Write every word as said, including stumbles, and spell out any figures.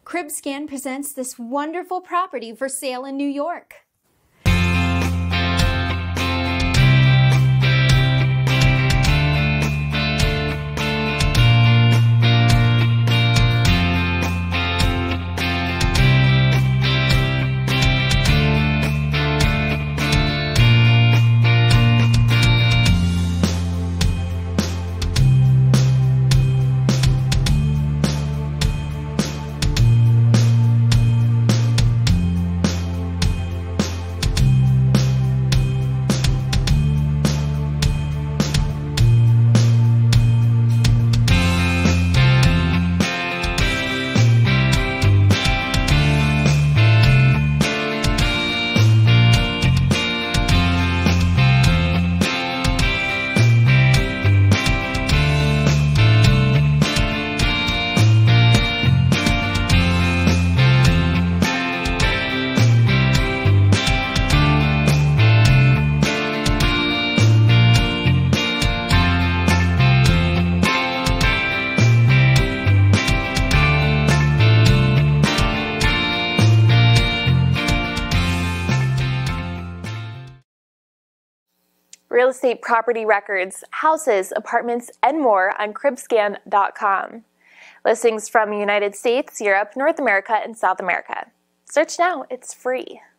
Cribscan presents this wonderful property for sale in New York. Real estate property records, houses, apartments, and more on Cribscan dot com. Listings from the United States, Europe, North America, and South America. Search now, it's free.